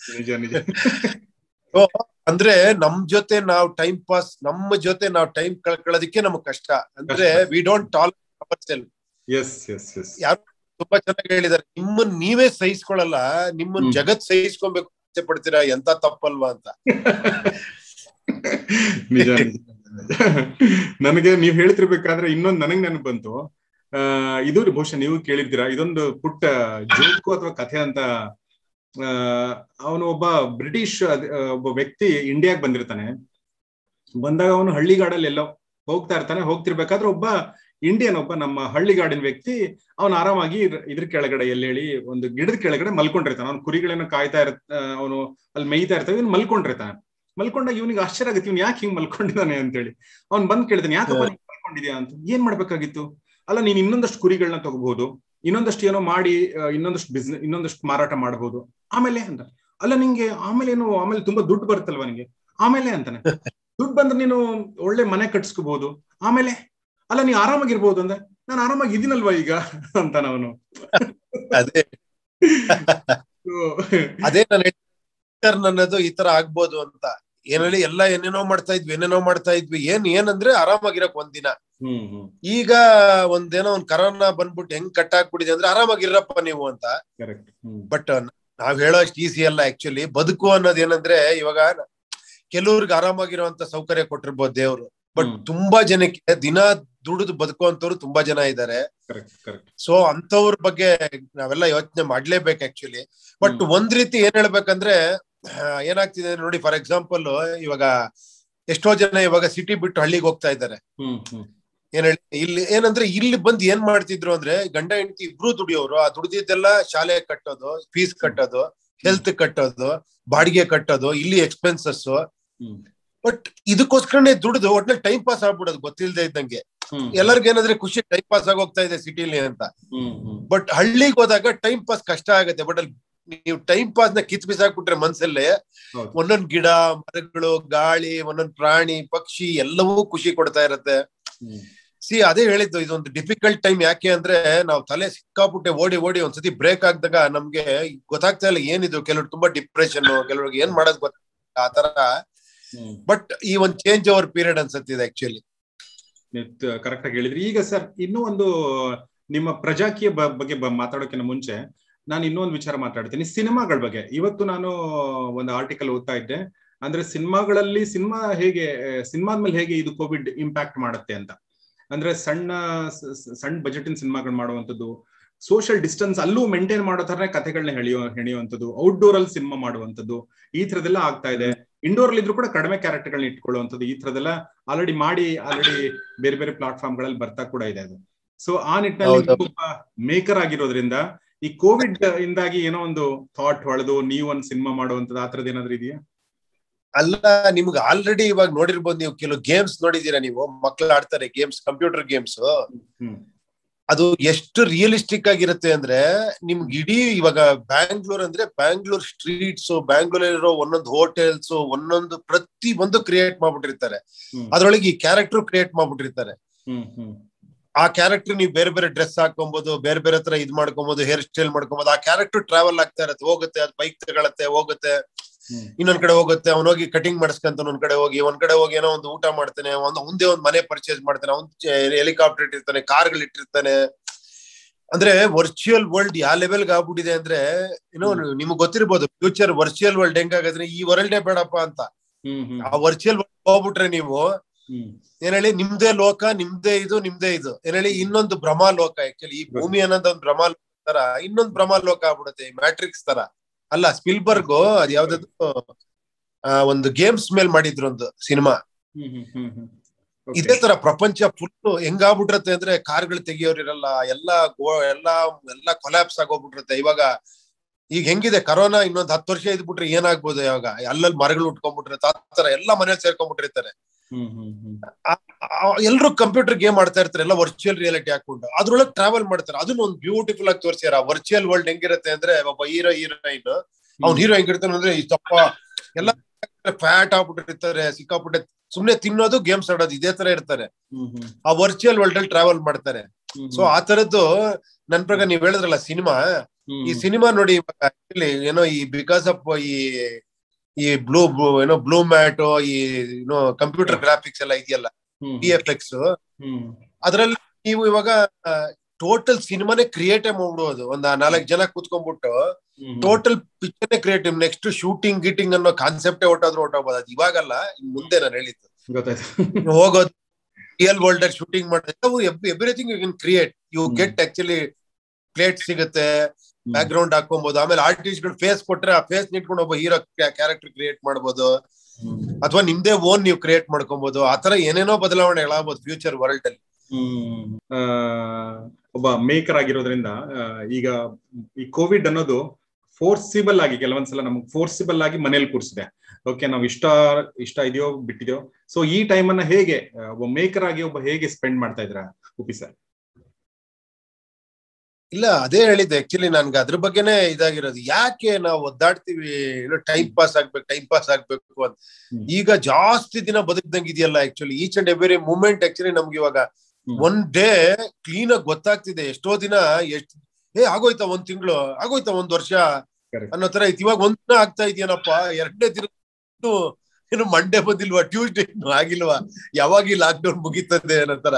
S2: ಅಂದ್ರೆ ನಮ್ ಜೊತೆ ನಾವ್ ಟೈಮ್ ಪಾಸ್, ನಮ್ಮ ಜೊತೆ ನಾವ್ ಟೈಮ್ ಕಳ್ಕೊಳ್ಳೋದಿಕ್ಕೆ ನಮಗ್ ಕಷ್ಟ. ಅಂದ್ರೆ we don't tolerate our self. ಯಾರು ತುಂಬಾ ಚೆನ್ನಾಗಿ ಹೇಳಿದಾರೆ, ನಿಮ್ಮನ್ ನೀವೇ ಸಹಿಸ್ಕೊಳಲ್ಲ, ನಿಮ್ಮನ್ ಜಗತ್ ಸಹಿಸ್ಕೊಬೇಕು ಆಸೆ ಪಡ್ತೀರಾ, ಎಂತ ತಪ್ಪಲ್ವಾ ಅಂತ.
S1: ನಿಜ. ನನಗೆ ನೀವ್ ಹೇಳ್ತಿರ್ಬೇಕಾದ್ರೆ ಇನ್ನೊಂದು ನನಗ್ ನೆನಪು ಬಂತು. ಆ ಇದು ಬಹುಶಃ ನೀವು ಕೇಳಿದ್ದೀರಾ, ಇದೊಂದು ಪುಟ್ಟ ಜೋಕು ಅಥವಾ ಕಥೆ ಅಂತ. ಆ ಅವನು ಒಬ್ಬ ಬ್ರಿಟಿಷ್ ಒಬ್ಬ ವ್ಯಕ್ತಿ ಇಂಡಿಯಾಗ್ ಬಂದಿರ್ತಾನೆ. ಬಂದಾಗ ಅವನು ಹಳ್ಳಿಗಾಡಲ್ಲಿ ಎಲ್ಲೋ ಹೋಗ್ತಾ ಇರ್ತಾನೆ. ಹೋಗ್ತಿರ್ಬೇಕಾದ್ರೆ ಒಬ್ಬ ಇಂಡಿಯನ್ ಒಬ್ಬ ನಮ್ಮ ಹಳ್ಳಿಗಾಡಿನ ವ್ಯಕ್ತಿ ಅವನು ಆರಾಮಾಗಿ ಇದ್ರ ಕೆಳಗಡೆ ಎಲ್ಲಿ ಹೇಳಿ ಒಂದು ಗಿಡದ ಕೆಳಗಡೆ ಮಲ್ಕೊಂಡಿರ್ತಾನೆ. ಅವ್ನು ಕುರಿಗಳನ್ನ ಕಾಯ್ತಾ ಇರ್ ಅವನು ಅಲ್ಲಿ ಮೇಯ್ತಾ ಇರ್ತಾನೆ, ಇವ್ನು ಮಲ್ಕೊಂಡಿರ್ತಾನೆ. ಮಲ್ಕೊಂಡಾಗ ಇವ್ನಿಗೆ ಆಶ್ಚರ್ಯ ಆಗುತ್ತೆ, ಇವ್ನು ಯಾಕೆ ಹಿಂಗ್ ಮಲ್ಕೊಂಡಿದ್ದಾನೆ ಅಂತ ಹೇಳಿ. ಅವ್ನ್ ಬಂದ್ ಕೇಳ್ತಾನೆ, ಯಾಕಪ್ಪ ನೀನ್ ಮಲ್ಕೊಂಡಿದ್ಯಾ ಅಂತ. ಏನ್ ಮಾಡ್ಬೇಕಾಗಿತ್ತು? ಅಲ್ಲ ನೀನ್ ಇನ್ನೊಂದಷ್ಟು ಕುರಿಗಳನ್ನ ತಗೋಬಹುದು, ಇನ್ನೊಂದಷ್ಟು ಏನೋ ಮಾಡಿ ಇನ್ನೊಂದಷ್ಟು ಬಿಸ್ನೆಸ್ ಇನ್ನೊಂದಷ್ಟು ಮಾರಾಟ ಮಾಡಬಹುದು, ಆಮೇಲೆ ಅಂತ. ಅಲ್ಲ ನಿಂಗೆ ಆಮೇಲೆ ಏನು, ಆಮೇಲೆ ತುಂಬಾ ದುಡ್ಡು ಬರುತ್ತಲ್ವಾ ನಿಂಗೆ, ಆಮೇಲೆ ಅಂತಾನೆ. ದುಡ್ಡು ಬಂದ್ರೆ ನೀನು ಒಳ್ಳೆ ಮನೆ ಕಟ್ಸ್ಕೋಬಹುದು, ಆಮೇಲೆ. ಅಲ್ಲ ನೀ ಆರಾಮಾಗಿರ್ಬೋದು ಅಂದ್ರೆ, ನಾನು ಆರಾಮಾಗಿ ಇದೀನಲ್ವಾ ಈಗ ಅಂತಾನ ಅವನು.
S2: ಅದೇ ಅದೇ ನಾನು ಅನ್ನೋದು ಈ ತರ ಆಗ್ಬೋದು ಅಂತ. ಏನಲ್ಲಿ ಎಲ್ಲ ಏನೇನೋ ಮಾಡ್ತಾ ಇದ್ವಿ ಏನೇನೋ ಮಾಡ್ತಾ ಇದ್ವಿ ಏನ್ ಏನಂದ್ರೆ ಆರಾಮಾಗಿರಕ್ ಒಂದಿನ. ಈಗ ಒಂದೇನೋ ಒಂದ್ ಕರೋನಾ ಬಂದ್ಬಿಟ್ಟು ಹೆಂಗ್ ಕಟ್ ಹಾಕ್ಬಿಟ್ಟಿದೆ ಅಂದ್ರೆ ಆರಾಮಾಗಿರಪ್ಪ ನೀವು ಅಂತ. ಬಟ್ ನಾವ್ ಹೇಳೋ ಅಷ್ಟು ಈಸಿ ಅಲ್ಲ ಆಕ್ಚುಲಿ. ಬದುಕು ಅನ್ನೋದ್ ಏನಂದ್ರೆ ಇವಾಗ ಕೆಲವ್ರಿಗೆ ಆರಾಮಾಗಿರುವಂತ ಸೌಕರ್ಯ ಕೊಟ್ಟಿರ್ಬೋದು ದೇವ್ರು, ಬಟ್ ತುಂಬಾ ಜನಕ್ಕೆ ದಿನ ದುಡಿದು ಬದುಕುವಂತವ್ರು ತುಂಬಾ ಜನ ಇದ್ದಾರೆ. ಸೊ ಅಂತವ್ರ ಬಗ್ಗೆ ನಾವೆಲ್ಲ ಯೋಚನೆ ಮಾಡ್ಲೇಬೇಕು ಆಕ್ಚುಲಿ. ಬಟ್ ಒಂದ್ ರೀತಿ ಏನ್ ಹೇಳ್ಬೇಕಂದ್ರೆ ಏನಾಗ್ತಿದೆ ನೋಡಿ, ಫಾರ್ ಎಕ್ಸಾಂಪಲ್ ಇವಾಗ ಎಷ್ಟೋ ಜನ ಇವಾಗ ಸಿಟಿ ಬಿಟ್ಟು ಹಳ್ಳಿಗೆ ಹೋಗ್ತಾ ಇದ್ದಾರೆ. ಏನ್ ಹೇಳಿ, ಇಲ್ಲಿ ಏನಂದ್ರೆ ಇಲ್ಲಿ ಬಂದ್ ಏನ್ ಮಾಡ್ತಿದ್ರು ಅಂದ್ರೆ ಗಂಡ ಹೆಂಡತಿ ಇಬ್ರು ದುಡಿಯೋರು. ಆ ದುಡಿದಿದ್ದೆಲ್ಲ ಶಾಲೆ ಕಟ್ಟೋದು, ಫೀಸ್ ಕಟ್ಟೋದು, ಹೆಲ್ತ್ ಕಟ್ಟೋದು, ಬಾಡಿಗೆ ಕಟ್ಟೋದು, ಇಲ್ಲಿ ಎಕ್ಸ್ಪೆನ್ಸಸ್. ಬಟ್ ಇದಕ್ಕೋಸ್ಕರನೇ ದುಡಿದು ಒಟ್ನಲ್ಲಿ ಟೈಮ್ ಪಾಸ್ ಆಗ್ಬಿಡೋದು ಗೊತ್ತಿಲ್ದೆ ಇದ್ದಂಗೆ. ಎಲ್ಲರಿಗೂ ಏನಂದ್ರೆ ಖುಷಿ ಟೈಮ್ ಪಾಸ್ ಆಗೋಗ್ತಾ ಇದೆ ಸಿಟಿಲಿ ಅಂತ. ಬಟ್ ಹಳ್ಳಿಗೆ ಹೋದಾಗ ಟೈಮ್ ಪಾಸ್ ಕಷ್ಟ ಆಗುತ್ತೆ. ಬಟ್ ಅಲ್ಲಿ ನೀವು ಟೈಮ್ ಪಾಸ್ ನ ಕಿತ್ ಬಿಸಾಕ್ಬಿಟ್ರೆ ಮನ್ಸಲ್ಲೇ ಒಂದೊಂದ್ ಗಿಡ ಮರಗಳು, ಗಾಳಿ, ಒಂದೊಂದ್ ಪ್ರಾಣಿ ಪಕ್ಷಿ ಎಲ್ಲವೂ ಖುಷಿ ಕೊಡ್ತಾ ಇರತ್ತೆ. ಸಿ ಅದೇ ಹೇಳಿದ್ದು, ಇದೊಂದು ಡಿಫಿಕಲ್ಟ್ ಟೈಮ್. ಯಾಕೆ ಅಂದ್ರೆ ನಾವು ತಲೆ ಸಿಕ್ಕಾಪುಟ್ಟೆ ಓಡಿ ಓಡಿ ಒಂದ್ಸತಿ ಬ್ರೇಕ್ ಆಗ್ದಾಗ ನಮ್ಗೆ ಗೊತ್ತಾಗ್ತಾ ಇಲ್ಲ ಏನಿದು. ಕೆಲವ್ರು ತುಂಬಾ ಡಿಪ್ರೆಷನ್, ಕೆಲವ್ರಿಗೆ ಏನ್ ಮಾಡೋದ್ ಗೊತ್ತಾಗ ಆ ತರ. ಬಟ್ ಈ ಒಂದ್ ಚೇಂಜ್ ಓವರ್ ಪೀರಿಯಡ್ ಅನ್ಸತ್ತಿದೆ ಆಕ್ಚುಲಿ.
S1: ಕರೆಕ್ಟ್ ಆಗಿ ಹೇಳಿದ್ರಿ. ಈಗ ಸರ್ ಇನ್ನೂ ಒಂದು ನಿಮ್ಮ ಪ್ರಜಾಕೀಯ ಬಗ್ಗೆ ಮಾತಾಡೋಕ್ಕಿಂತ ಮುಂಚೆ ನಾನು ಇನ್ನೊಂದು ವಿಚಾರ ಮಾತಾಡ್ತೀನಿ, ಸಿನಿಮಾಗಳ ಬಗ್ಗೆ. ಇವತ್ತು ನಾನು ಒಂದು ಆರ್ಟಿಕಲ್ ಓದ್ತಾ ಇದ್ದೆ, ಅಂದ್ರೆ ಸಿನಿಮಾಗಳಲ್ಲಿ ಸಿನಿಮಾ ಹೇಗೆ ಸಿನಿಮಾದ ಮೇಲೆ ಹೇಗೆ ಇದು ಕೋವಿಡ್ ಇಂಪ್ಯಾಕ್ಟ್ ಮಾಡುತ್ತೆ ಅಂತ. ಅಂದ್ರೆ ಸಣ್ಣ ಸಣ್ಣ ಬಜೆಟಿನ ಸಿನಿಮಾಗಳು ಮಾಡುವಂಥದ್ದು, ಸೋಷಿಯಲ್ ಡಿಸ್ಟೆನ್ಸ್ ಅಲ್ಲೂ ಮೇಂಟೈನ್ ಮಾಡೋ ತರ ಕಥೆಗಳನ್ನ ಹೆಣಿಯೋ ಹೆಣಿಯುವಂಥದ್ದು, ಔಟ್ಡೋರ್ ಅಲ್ಲಿ ಸಿನಿಮಾ ಮಾಡುವಂಥದ್ದು, ಈ ತರದೆಲ್ಲ ಆಗ್ತಾ ಇದೆ. ಇಂಡೋರ್ ಅಲ್ಲಿ ಇದ್ರೂ ಕೂಡ ಕಡಿಮೆ ಕ್ಯಾರೆಕ್ಟರ್ಗಳನ್ನ ಇಟ್ಕೊಳ್ಳುವಂಥದ್ದು, ಈ ತರದೆಲ್ಲ ಆಲ್ರೆಡಿ ಮಾಡಿ ಆಲ್ರೆಡಿ ಬೇರೆ ಬೇರೆ ಪ್ಲಾಟ್ಫಾರ್ಮ್ ಗಳಲ್ಲಿ ಬರ್ತಾ ಕೂಡ ಇದೆ ಅದು. ಸೊ ಆ ನಿಟ್ಟಿನಲ್ಲಿ ಒಬ್ಬ ಮೇಕರ್ ಆಗಿರೋದ್ರಿಂದ ಈ ಕೋವಿಡ್ ಇಂದಾಗಿ ಏನೋ ಒಂದು ಥಾಟ್ ಹೊಳೆದು ನೀವು ಒಂದು ಸಿನಿಮಾ ಮಾಡುವಂಥದ್ದು ಆ ತರದ್ ಏನಾದ್ರು ಇದೆಯಾ?
S2: ಅಲ್ಲ, ನಿಮ್ಗೆ ಆಲ್ರೆಡಿ ಇವಾಗ ನೋಡಿರ್ಬೋದು ನೀವು, ಕೆಲವು ಗೇಮ್ಸ್ ನೋಡಿದೀರಾ ನೀವು, ಮಕ್ಳು ಆಡ್ತಾರೆ ಗೇಮ್ಸ್, ಕಂಪ್ಯೂಟರ್ ಗೇಮ್ಸ್. ಅದು ಎಷ್ಟು ರಿಯಲಿಸ್ಟಿಕ್ ಆಗಿರುತ್ತೆ ಅಂದ್ರೆ ನಿಮ್ಗೆ ಇಡೀ ಇವಾಗ ಬ್ಯಾಂಗ್ಳೂರ್ ಅಂದ್ರೆ ಬ್ಯಾಂಗ್ಳೂರ್ ಸ್ಟ್ರೀಟ್ಸ್, ಬ್ಯಾಂಗ್ಳೂರಲ್ಲಿರೋ ಒಂದೊಂದು ಹೋಟೆಲ್ಸ್, ಒಂದೊಂದು ಪ್ರತಿ ಒಂದು ಕ್ರಿಯೇಟ್ ಮಾಡ್ಬಿಟ್ಟಿರ್ತಾರೆ. ಅದ್ರೊಳಗೆ ಈ ಕ್ಯಾರೆಕ್ಟರ್ ಕ್ರಿಯೇಟ್ ಮಾಡ್ಬಿಟ್ಟಿರ್ತಾರೆ. ಆ ಕ್ಯಾರೆಕ್ಟರ್ ನೀವು ಬೇರೆ ಬೇರೆ ಡ್ರೆಸ್ ಹಾಕೊಬಹುದು, ಬೇರೆ ಬೇರೆ ತರ ಇದ್ ಮಾಡ್ಕೊಬಹುದು, ಹೇರ್ ಸ್ಟೈಲ್ ಮಾಡ್ಕೊಬಹುದು. ಆ ಕ್ಯಾರೆಕ್ಟರ್ ಟ್ರಾವೆಲ್ ಆಗ್ತಾ ಇರತ್ತೆ, ಹೋಗುತ್ತೆ, ಅದು ಬೈಕ್ ತಗೊಳತ್ತೆ, ಹೋಗುತ್ತೆ, ಇನ್ನೊಂದ್ ಕಡೆ ಹೋಗುತ್ತೆ, ಅವ್ನ್ ಹೋಗಿ ಕಟಿಂಗ್ ಮಾಡಿಸ್ಕಂತ ಒಂದ್ ಕಡೆ ಹೋಗಿ, ಒಂದ್ ಕಡೆ ಹೋಗಿ ಏನೋ ಒಂದು ಊಟ ಮಾಡ್ತಾನೆ, ಒಂದ್ ಮುಂದೆ ಒಂದ್ ಮನೆ ಪರ್ಚೇಸ್ ಮಾಡ್ತಾನೆ, ಅವ್ನ್ ಹೆಲಿಕಾಪ್ಟರ್ ಇಟ್ಟಿರ್ತಾನೆ, ಕಾರ್ಗಳು ಇಟ್ಟಿರ್ತಾನೆ. ಅಂದ್ರೆ ವರ್ಚುವಲ್ ವರ್ಲ್ಡ್ ಯಾವ ಲೆವೆಲ್ಗೆ ಆಗ್ಬಿಟ್ಟಿದೆ ಅಂದ್ರೆ ಏನೋ ನಿಮ್ಗೆ ಗೊತ್ತಿರ್ಬೋದು ಫ್ಯೂಚರ್ ವರ್ಚುವಲ್ ವರ್ಲ್ಡ್ ಹೆಂಗಾಗದ್ರೆ ಈ ವರ್ಲ್ಡೇ ಬೇಡಪ್ಪ ಅಂತ. ಆ ವರ್ಚುವಲ್ ವರ್ಲ್ಡ್ ಹೋಗ್ಬಿಟ್ರೆ ನೀವು ಏನ್ ಹೇಳಿ ನಿಮ್ದೇ ಲೋಕ, ನಿಮ್ದೇ ಇದು, ನಿಮ್ದೇ ಇದು ಏನ್ ಹೇಳಿ ಇನ್ನೊಂದು ಭ್ರಮಾ ಲೋಕ. ಆಕ್ಚುಲಿ ಈ ಭೂಮಿ ಅನ್ನೋದ್ ಒಂದ್ ಭ್ರಮಾ ಲೋಕ ತರ ಇನ್ನೊಂದ್ ಭ್ರಮಾ ಲೋಕ ಆಗ್ಬಿಡುತ್ತೆ, ಮ್ಯಾಟ್ರಿಕ್ಸ್ ತರ. ಅಲ್ಲ, ಸ್ಪಿಲ್ಬರ್ಗ್ ಅದ್ ಯಾವ್ದಾದ್ರು ಒಂದು ಗೇಮ್ಸ್ ಮೇಲ್ ಮಾಡಿದ್ರು ಒಂದು ಸಿನಿಮಾ. ಇದೇ ತರ ಪ್ರಪಂಚ ಫುಲ್ ಹೆಂಗಾಗ್ಬಿಟ್ಟಿರತ್ತೆ ಅಂದ್ರೆ ಕಾರ್ಗಳು ತೆಗಿಯೋರಿರಲ್ಲ, ಎಲ್ಲಾ ಎಲ್ಲಾ ಎಲ್ಲಾ ಕೊಲ್ಯಾಪ್ಸ್ ಆಗೋಗ್ಬಿಟ್ಟಿರುತ್ತೆ. ಇವಾಗ ಈಗ ಹೆಂಗಿದೆ ಕರೋನಾ, ಇನ್ನೊಂದ್ ಹತ್ತು ವರ್ಷ ಇದ್ಬಿಟ್ರೆ ಏನಾಗ್ಬೋದು, ಇವಾಗ ಅಲ್ಲಲ್ಲಿ ಮರಗಳು ಉಟ್ಕೊಂಡ್ಬಿಟ್ಟಿರುತ್ತೆ, ಆ ತರ ಎಲ್ಲಾ ಮನೇಲಿ ಸೇರ್ಕೊಂಡ್ಬಿಟ್ಟಿರ್ತಾರೆ. ಎಲ್ರು ಕಂಪ್ಯೂಟರ್ ಗೇಮ್ ಆಡ್ತಾ ಇರ್ತಾರೆ, ಎಲ್ಲ ವರ್ಚುವಲ್ ರಿಯಾಲಿಟಿ ಹಾಕೊಂಡು ಅದ್ರೊಳಗೆ ಟ್ರಾವೆಲ್ ಮಾಡ್ತಾರೆ. ಅದನ್ನ ಒಂದು ಬ್ಯೂಟಿಫುಲ್ ಆಗಿ ತೋರಿಸ್ಯಾರ. ವರ್ಚುವಲ್ ವರ್ಲ್ಡ್ ಹೆಂಗಿರುತ್ತೆ ಅಂದ್ರೆ ಒಬ್ಬ ಹೀರೋ ಹೀರೋಯಿನ್, ಅವ್ನ್ ಹೀರೋ ಹೆಂಗಿರ್ತಾನೆ ಅಂದ್ರೆ ಈ ತಪ್ಪ ಎಲ್ಲ ಫ್ಯಾಟ್ ಆಗ್ಬಿಟ್ಟಿರ್ತಾರೆ, ಸಿಕ್ಕಾಪಟ್ಟೆ ಸುಮ್ನೆ ತಿನ್ನೋದು, ಗೇಮ್ಸ್ ಆಡೋದು, ಇದೇ ತರ ಇರ್ತಾರೆ. ಆ ವರ್ಚುವಲ್ ವರ್ಲ್ಡ್ ಅಲ್ಲಿ ಟ್ರಾವೆಲ್ ಮಾಡ್ತಾರೆ. ಸೊ ಆ ತರದ್ದು ನನ್ ಪ್ರಕಾರ ನೀವ್ ಹೇಳಿದ್ರಲ್ಲ ಸಿನಿಮಾ, ಈ ಸಿನಿಮಾ ನೋಡಿ ಏನೋ ಈ ಬಿಕಾಸ್ ಆಫ್ ಈ ಈ ಬ್ಲೂ ಏನೋ ಬ್ಲೂ ಮ್ಯಾಟ್, ಈ ಏನೋ ಕಂಪ್ಯೂಟರ್ ಗ್ರಾಫಿಕ್ಸ್ ಎಲ್ಲ ಇದೆಯಲ್ಲ, ವಿ ಎಫ್ ಎಕ್ಸ್, ಅದ್ರಲ್ಲಿ ನೀವು ಇವಾಗ ಟೋಟಲ್ ಸಿನಿಮಾನೇ ಕ್ರಿಯೇಟೇ ಮಾಡ್ಬಿಡೋದು. ಒಂದ್ ನಾಲ್ಕು ಜನ ಕೂತ್ಕೊಂಡ್ಬಿಟ್ಟು ಟೋಟಲ್ ಪಿಕ್ಚರ್ನೇ ಕ್ರಿಯೇಟ್, ನೆಕ್ಸ್ಟ್ ಶೂಟಿಂಗ್ ಗೀಟಿಂಗ್ ಅನ್ನೋ ಕಾನ್ಸೆಪ್ಟೇ ಹೊಟ್ಟೋದ್ರು ಹೊಟ್ಟೋಗ್ಬೋದು. ಅದು ಇವಾಗಲ್ಲ, ಇನ್ ಮುಂದೆ ನಾನು ಹೇಳಿದ್ದು ಹೋಗೋದು ರಿಯಲ್ ವರ್ಲ್ಡ್ ಅಲ್ಲಿ ಶೂಟಿಂಗ್ ಮಾಡೋದು, everything you can create. You get actually plate ಸಿಗುತ್ತೆ, ಬ್ಯಾಕ್ ಗ್ರೌಂಡ್ ಹಾಕೊಬಹುದು, ಆಮೇಲೆ ಆರ್ಟಿಸ್ಟ್ ಗಳು ಫೇಸ್ ಕೊಟ್ರೆ ಆ ಫೇಸ್ ನಿಟ್ಕೊಂಡು ಒಬ್ಬ ಹೀರೋ ಕ್ಯಾರೆಕ್ಟರ್ ಕ್ರಿಯೇಟ್ ಮಾಡ್ಬೋದು, ಅಥವಾ ನಿಮ್ದೇ ಓನ್ ನೀವು ಕ್ರಿಯೇಟ್ ಮಾಡ್ಕೊಬಹುದು. ಆತರ ಏನೇನೋ ಬದಲಾವಣೆಗಳಾಗಬಹುದು ಫ್ಯೂಚರ್ ವರ್ಲ್ಡ್ ಅಲ್ಲಿ.
S1: ಹ್ಮ್ ಒಬ್ಬ ಮೇಕರ್ ಆಗಿರೋದ್ರಿಂದ ಈಗ ಈ ಕೋವಿಡ್ ಅನ್ನೋದು ಫೋರ್ಸಿಬಲ್ ಆಗಿ ಕೆಲವೊಂದ್ಸಲ ನಮ್ಗೆ ಫೋರ್ಸಿಬಲ್ ಆಗಿ ಮನೇಲಿ ಕೂರ್ಸಿದೆ. ಓಕೆ, ನಾವ್ ಇಷ್ಟ ಇಷ್ಟ ಇದೆಯೋ ಬಿಟ್ಟಿದೆಯೋ. ಸೊ ಈ ಟೈಮ್ ಅನ್ನ ಹೇಗೆ ಒಬ್ಬ ಮೇಕರ್ ಆಗಿ ಒಬ್ಬ ಹೇಗೆ ಸ್ಪೆಂಡ್ ಮಾಡ್ತಾ ಇದ್ರ ಉಪ್ಪಿ ಸರ್?
S2: ಇಲ್ಲ, ಅದೇ ಹೇಳಿದ್ದೆ ಆಕ್ಚುಲಿ ನನ್ಗೆ ಅದ್ರ ಬಗ್ಗೆನೇ ಇದಾಗಿರೋದು. ಯಾಕೆ ನಾವು ಒದ್ದಾಡ್ತೀವಿ, ಏನೋ ಟೈಮ್ ಪಾಸ್ ಆಗ್ಬೇಕು ಟೈಮ್ ಪಾಸ್ ಆಗ್ಬೇಕು ಅಂತ. ಈಗ ಜಾಸ್ತಿ ದಿನ ಬದುಕ್ದಂಗೆ ಇದೆಯಲ್ಲ actually, each and every moment actually ನಮ್ಗೆ ಇವಾಗ ಒನ್ ಡೇ ಕ್ಲೀನ್ ಆಗಿ ಗೊತ್ತಾಗ್ತಿದೆ. ಎಷ್ಟೋ ದಿನ ಎಷ್ಟು ಏ ಆಗೋಯ್ತಾ ಒಂದ್ ತಿಂಗಳು, ಆಗೋಯ್ತಾ ಒಂದ್ ವರ್ಷ ಅನ್ನೋ ತರ ಐತಿ. ಇವಾಗ ಒಂದ್ ದಿನ ಆಗ್ತಾ ಇದೆಯೇನಪ್ಪ, ಎರಡನೇ ದಿನ ಏನು ಮಂಡೇ ಬಂದಿಲ್ವಾ, ಟ್ಯೂಸ್ಡೇ ಆಗಿಲ್ವಾ, ಯಾವಾಗ ಈ ಲಾಕ್ ಡೌನ್ ಮುಗೀತದೆ ಅನ್ನೋ ತರ.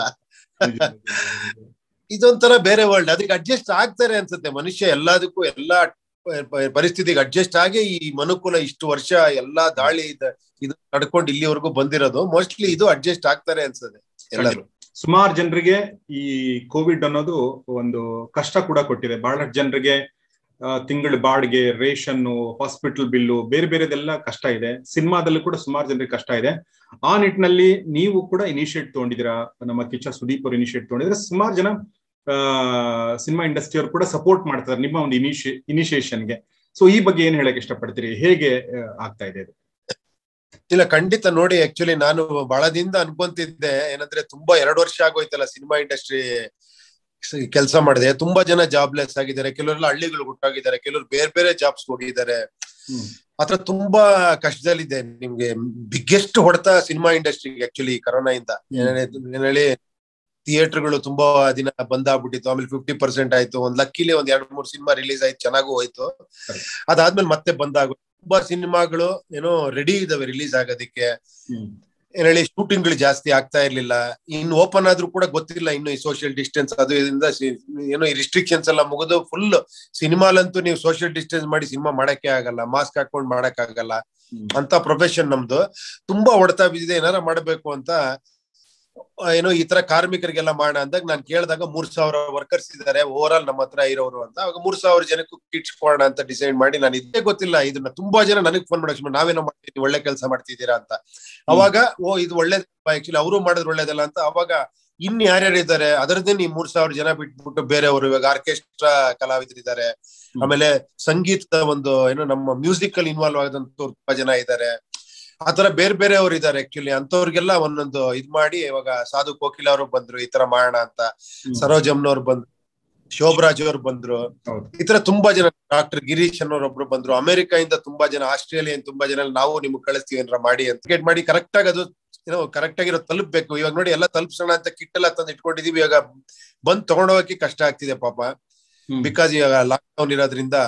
S2: ಇದೊಂಥರ ಬೇರೆ ವರ್ಲ್ಡ್. ಅದಕ್ಕೆ ಅಡ್ಜಸ್ಟ್ ಆಗ್ತಾರೆ ಅನ್ಸುತ್ತೆ ಮನುಷ್ಯ ಎಲ್ಲದಕ್ಕೂ, ಎಲ್ಲಾ ಪರಿಸ್ಥಿತಿಗೆ ಅಡ್ಜಸ್ಟ್ ಆಗಿ ಈ ಮನುಕುಲ ಇಷ್ಟು ವರ್ಷ ಎಲ್ಲಾ ದಾಳಿ ಇದು ನಡ್ಕೊಂಡು ಇಲ್ಲಿವರೆಗೂ ಬಂದಿರೋದು. ಮೋಸ್ಟ್ಲಿ ಇದು ಅಡ್ಜಸ್ಟ್ ಆಗ್ತಾರೆ ಅನ್ಸುತ್ತೆ ಎಲ್ಲರೂ.
S1: ಸುಮಾರು ಜನರಿಗೆ ಈ ಕೋವಿಡ್ ಅನ್ನೋದು ಒಂದು ಕಷ್ಟ ಕೂಡ ಕೊಟ್ಟಿದೆ. ಬಹಳಷ್ಟು ಜನರಿಗೆ ತಿಂಗಳ ಬಾಡಿಗೆ, ರೇಷನ್ನು, ಹಾಸ್ಪಿಟಲ್ ಬಿಲ್ಲು, ಬೇರೆ ಬೇರೆದೆಲ್ಲ ಕಷ್ಟ ಇದೆ. ಸಿನಿಮಾದಲ್ಲೂ ಕೂಡ ಸುಮಾರು ಜನರಿಗೆ ಕಷ್ಟ ಇದೆ. ಆ ನಿಟ್ಟಿನಲ್ಲಿ ನೀವು ಕೂಡ ಇನಿಷಿಯೇಟ್ ತಗೊಂಡಿದ್ದೀರಾ, ನಮ್ಮ ಕಿಚ್ಚ ಸುದೀಪ್ ಅವರು ಇನಿಷಿಯೇಟ್ ತಗೊಂಡಿದ್ರೆ, ಸುಮಾರು ಜನ ಸಿನಿಮಾ ಇಂಡಸ್ಟ್ರಿ ಅವರು ಕೂಡ ಸಪೋರ್ಟ್ ಮಾಡ್ತಾರೆ ನಿಮ್ಮ ಒಂದು ಇನಿಷಿ ಇನಿಷಿಯೇಷನ್ಗೆ. ಸೊ ಈ ಬಗ್ಗೆ ಏನ್ ಹೇಳಕ್ ಇಷ್ಟಪಡ್ತೀರಿ, ಹೇಗೆ ಆಗ್ತಾ ಇದೆ ಇದು?
S2: ಇಲ್ಲ, ಖಂಡಿತ ನೋಡಿ, ಆಕ್ಚುಲಿ ನಾನು ಬಹಳ ದಿನದಿಂದ ಅನ್ಕೊಂತಿದ್ದೆ ಏನಂದ್ರೆ, ತುಂಬಾ ಎರಡು ವರ್ಷ ಆಗೋಯ್ತಲ್ಲ ಸಿನಿಮಾ ಇಂಡಸ್ಟ್ರಿ ಕೆಲಸ ಮಾಡಿದೆ. ತುಂಬಾ ಜನ ಜಾಬ್ಲೆಸ್ ಆಗಿದ್ದಾರೆ, ಕೆಲವರೆಲ್ಲ ಹಳ್ಳಿಗಳು ಹುಟ್ಟಾಗಿದ್ದಾರೆ, ಕೆಲವರು ಬೇರೆ ಬೇರೆ ಜಾಬ್ಸ್ ಹೋಗಿದ್ದಾರೆ. ಆತರ ತುಂಬಾ ಕಷ್ಟದಲ್ಲಿದೆ. ನಿಮ್ಗೆ ಬಿಗ್ಗೆಸ್ಟ್ ಹೊಡೆತ ಸಿನಿಮಾ ಇಂಡಸ್ಟ್ರಿಗೆ ಆಕ್ಚುಲಿ ಕರೋನಾ ಇಂದ. ಏನ್ ಹೇಳಿ, ಥಿಯೇಟರ್ಗಳು ತುಂಬಾ ದಿನ ಬಂದ್ ಆಗ್ಬಿಟ್ಟಿತ್ತು, ಆಮೇಲೆ ಫಿಫ್ಟಿ ಪರ್ಸೆಂಟ್ ಆಯ್ತು. ಒಂದ್ ಲಕ್ಕಿಲಿ ಒಂದ್ ಎರಡ್ ಮೂರ್ ಸಿನಿಮಾ ರಿಲೀಸ್ ಆಯ್ತು, ಚೆನ್ನಾಗೂ ಹೋಯ್ತು. ಅದಾದ್ಮೇಲೆ ಮತ್ತೆ ಬಂದ್ ಆಗೋಯ್ತು. ತುಂಬಾ ಸಿನಿಮಾಗಳು ಏನೋ ರೆಡಿ ಇದಾವೆ ರಿಲೀಸ್ ಆಗೋದಿಕ್ಕೆ. ಏನ್ ಹೇಳಿ, ಶೂಟಿಂಗ್ ಗಳು ಜಾಸ್ತಿ ಆಗ್ತಾ ಇರ್ಲಿಲ್ಲ. ಇನ್ನು ಓಪನ್ ಆದ್ರೂ ಕೂಡ ಗೊತ್ತಿಲ್ಲ ಇನ್ನು ಈ ಸೋಷಿಯಲ್ ಡಿಸ್ಟೆನ್ಸ್ ಅದು ಇದರಿಂದ ಏನೋ ಈ ರಿಸ್ಟ್ರಿಕ್ಷನ್ಸ್ ಎಲ್ಲ ಮುಗಿದು ಫುಲ್ ಸಿನಿಮಾಲಂತೂ ನೀವು ಸೋಷಿಯಲ್ ಡಿಸ್ಟೆನ್ಸ್ ಮಾಡಿ ಸಿನಿಮಾ ಮಾಡಕ್ಕೆ ಆಗಲ್ಲ, ಮಾಸ್ಕ್ ಹಾಕೊಂಡ್ ಮಾಡಕ್ ಆಗಲ್ಲ ಅಂತ ಪ್ರೊಫೆಷನ್ ನಮ್ದು. ತುಂಬಾ ಹೊಡೆತ ಬಿದ್ದಿದೆ. ಏನಾರ ಮಾಡ್ಬೇಕು ಅಂತ ಏನೋ ಈ ತರ ಕಾರ್ಮಿಕರಿಗೆಲ್ಲ ಮಾಡೋಣ ಅಂದಾಗ ನಾನು ಕೇಳಿದಾಗ ಮೂರ್ ಸಾವಿರ ವರ್ಕರ್ಸ್ ಇದಾರೆ ಓವರ್ ಆಲ್ ನಮ್ಮ ಹತ್ರ ಇರೋರು ಅಂತ. ಅವಾಗ ಮೂರ್ ಸಾವಿರ ಜನಕ್ಕೂ ಕಿಟ್ಸ್ ಕೊಡೋಣ ಅಂತ ಡಿಸೈಡ್ ಮಾಡಿ, ನಾನು ಇದೇ ಗೊತ್ತಿಲ್ಲ ಇದನ್ನ. ತುಂಬಾ ಜನ ನನಗ್ ಫೋನ್ ಮಾಡಕ್ ನಾವೇನೋ ಮಾಡ್ತೀವಿ, ಒಳ್ಳೆ ಕೆಲಸ ಮಾಡ್ತಿದ್ದೀರಾ ಅಂತ. ಅವಾಗ ಓ ಇದು ಒಳ್ಳೇದ್, ಆಕ್ಚುಲಿ ಅವರು ಮಾಡಿದ್ರೆ ಒಳ್ಳೇದಲ್ಲ ಅಂತ. ಅವಾಗ ಇನ್ ಯಾರ್ಯಾರು ಇದ್ದಾರೆ ಅದರದ್ದೇ ಈ ಮೂರ್ ಸಾವಿರ ಜನ ಬಿಟ್ಬಿಟ್ಟು ಬೇರೆಯವರು, ಇವಾಗ ಆರ್ಕೆಸ್ಟ್ರಾ ಕಲಾವಿದರಿದ್ದಾರೆ, ಆಮೇಲೆ ಸಂಗೀತದ ಒಂದು ಏನೋ ನಮ್ಮ ಮ್ಯೂಸಿಕ್ ಅಲ್ಲಿ ಇನ್ವಾಲ್ವ್ ಆದಂತ ತುಂಬಾ ಜನ ಇದ್ದಾರೆ. ಆತರ ಬೇರೆ ಬೇರೆ ಅವ್ರು ಇದಾರೆ ಆಕ್ಚುಲಿ. ಅಂತವ್ರಿಗೆಲ್ಲ ಒಂದೊಂದು ಇದ್ ಮಾಡಿ ಇವಾಗ ಸಾಧು ಕೋಕಿಲ ಅವರು ಬಂದ್ರು ಈ ತರ ಮಾಡೋಣ ಅಂತ, ಸರೋಜಮ್ನವ್ರು ಬಂದ್ರು, ಶೋಭರಾಜ್ ಅವ್ರು ಬಂದ್ರು, ಈ ತರ ತುಂಬಾ ಜನ, ಡಾಕ್ಟರ್ ಗಿರೀಶ್ ಅನ್ನೋರೊಬ್ರು ಬಂದ್ರು, ಅಮೆರಿಕ ಇಂದ ತುಂಬಾ ಜನ, ಆಸ್ಟ್ರೇಲಿಯಾ ತುಂಬಾ ಜನ, ನಾವು ನಿಮ್ಗೆ ಕಳಿಸ್ತೀವಿ ಏನಾರ ಮಾಡಿ ಅಂತ ಟಿಕೆಟ್ ಮಾಡಿ ಕರೆಕ್ಟ್ ಆಗಿ ಅದು ಏನೋ ಕರೆಕ್ಟ್ ಆಗಿರೋ ತಲುಪಬೇಕು. ಇವಾಗ ನೋಡಿ ಎಲ್ಲ ತಲುಪ್ಸೋಣ ಅಂತ ಕಿಟ್ ಎಲ್ಲ ತಂದು ಇಟ್ಕೊಂಡಿದೀವಿ, ಇವಾಗ ಬಂದ್ ತಗೊಂಡೋಗಕ್ಕೆ ಕಷ್ಟ ಆಗ್ತಿದೆ ಪಾಪ, ಬಿಕಾಸ್ ಇವಾಗ ಲಾಕ್ ಡೌನ್ ಇರೋದ್ರಿಂದ.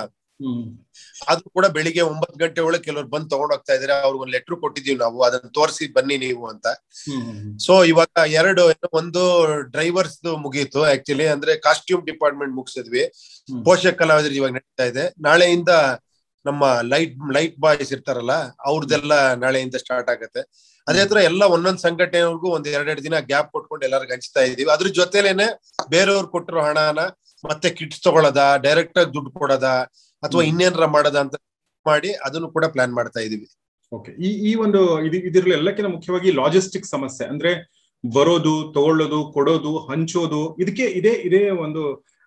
S2: ಅದು ಕೂಡ ಬೆಳಿಗ್ಗೆ ಒಂಬತ್ತು ಗಂಟೆ ಒಳಗೆ ಕೆಲವ್ರು ಬಂದ್ ತಗೊಂಡ್ ಹೋಗ್ತಾ ಇದಾರೆ. ಅವ್ರಿಗೆ ಒಂದು ಲೆಟರ್ ಕೊಟ್ಟಿದೀವಿ ನಾವು, ಅದನ್ನ ತೋರಿಸಿ ಬನ್ನಿ ನೀವು ಅಂತ. ಸೊ ಇವಾಗ ಎರಡು, ಒಂದು ಡ್ರೈವರ್ಸ್ ಮುಗೀತು ಆಕ್ಚುಲಿ, ಅಂದ್ರೆ ಕಾಸ್ಟ್ಯೂಮ್ ಡಿಪಾರ್ಟ್ಮೆಂಟ್ ಮುಗಿಸಿದ್ವಿ, ಪೋಷಕ ಕಲಾವಿದ್ರು ಇವಾಗ ನಡೀತಾ ಇದೆ. ನಾಳೆಯಿಂದ ನಮ್ಮ ಲೈಟ್ ಲೈಟ್ ಬಾಯ್ಸ್ ಇರ್ತಾರಲ್ಲ ಅವ್ರದ್ದೆಲ್ಲ ನಾಳೆಯಿಂದ ಸ್ಟಾರ್ಟ್ ಆಗತ್ತೆ. ಅದೇ ತರ ಎಲ್ಲ ಒಂದೊಂದ್ ಸಂಘಟನೆವರೆಗೂ ಒಂದ್ ಎರಡೆರಡು ದಿನ ಗ್ಯಾಪ್ ಕೊಟ್ಕೊಂಡು ಎಲ್ಲರಿಗೂ ಹಂಚ್ತಾ ಇದೀವಿ. ಅದ್ರ ಜೊತೆಲೇನೆ ಬೇರೆಯವ್ರು ಕೊಟ್ಟಿರೋ ಹಣನ ಮತ್ತೆ ಕಿಟ್ಸ್ ತಗೊಳದ, ಡೈರೆಕ್ಟ್ ಆಗಿ ದುಡ್ಡು ಕೊಡೋದ ಅಥವಾ ಇನ್ನೇನರ ಮಾಡೋದ ಅಂತ ಮಾಡಿ ಅದನ್ನು ಕೂಡ ಪ್ಲಾನ್ ಮಾಡ್ತಾ ಇದೀವಿ.
S1: ಓಕೆ, ಈ ಈ ಒಂದು ಇದ್ರಲ್ಲಿ ಎಲ್ಲಕ್ಕಿಂತ ಮುಖ್ಯವಾಗಿ ಲಾಜಿಸ್ಟಿಕ್ ಸಮಸ್ಯೆ, ಅಂದ್ರೆ ಬರೋದು, ತಗೊಳ್ಳೋದು, ಕೊಡೋದು, ಹಂಚೋದು, ಇದಕ್ಕೆ ಇದೇ ಇದೇ ಒಂದು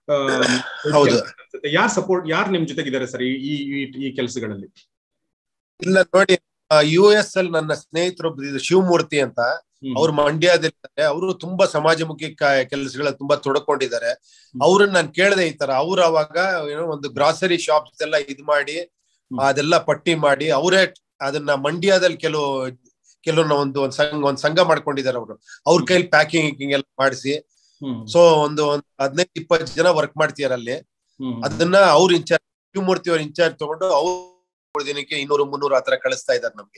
S2: ಹೌದು.
S1: ಯಾರ್ ಸಪೋರ್ಟ್, ಯಾರು ನಿಮ್ ಜೊತೆಗಿದ್ದಾರೆ ಸರ್ ಈ ಈ ಕೆಲಸಗಳಲ್ಲಿ?
S2: ಇಲ್ಲ ನೋಡಿ, ಯು ಎಸ್ ಅಲ್ಲಿ ನನ್ನ ಸ್ನೇಹಿತರೊಬ್ರು ಶಿವಮೂರ್ತಿ ಅಂತ, ಅವ್ರು ಮಂಡ್ಯದಲ್ಲಿದ್ದಾರೆ. ಅವರು ತುಂಬಾ ಸಮಾಜಮುಖಿ ಕೆಲಸಗಳ ತುಂಬಾ ತೊಡಕೊಂಡಿದ್ದಾರೆ. ಅವ್ರನ್ನ ನಾನು ಕೇಳಿದೆ ಈ ತರ. ಅವ್ರು ಅವಾಗ ಏನೋ ಒಂದು ಗ್ರಾಸರಿ ಶಾಪ್ಸ್ ಎಲ್ಲ ಇದ್ ಮಾಡಿ ಅದೆಲ್ಲ ಪಟ್ಟಿ ಮಾಡಿ ಅವರೇ ಅದನ್ನ ಮಂಡ್ಯದಲ್ಲಿ ಕೆಲವು ಕೆಲವನ್ನ ಒಂದು ಒಂದ್ ಸಂಘ ಒಂದ್ ಸಂಘ ಮಾಡ್ಕೊಂಡಿದ್ದಾರೆ ಅವರು. ಅವ್ರ ಕೈಲಿ ಪ್ಯಾಕಿಂಗ್ ಗಿಕ್ಕಿಂಗ್ ಎಲ್ಲ ಮಾಡಿಸಿ, ಸೊ ಒಂದು ಒಂದ್ ಹದಿನೈದು ಇಪ್ಪತ್ತು ಜನ ವರ್ಕ್ ಮಾಡ್ತಿದಾರೆ ಅಲ್ಲಿ. ಅದನ್ನ ಅವ್ರ ಇನ್ಚಾರ್ಜ್, ಶಿವಮೂರ್ತಿ ಅವ್ರ ಇನ್ಚಾರ್ಜ್ ತಗೊಂಡು ಅವ್ರು ದಿನಕ್ಕೆ ಇನ್ನೂರು ಮುನ್ನೂರು ಆತರ ಕಳಿಸ್ತಾ ಇದ್ದಾರೆ ನಮ್ಗೆ.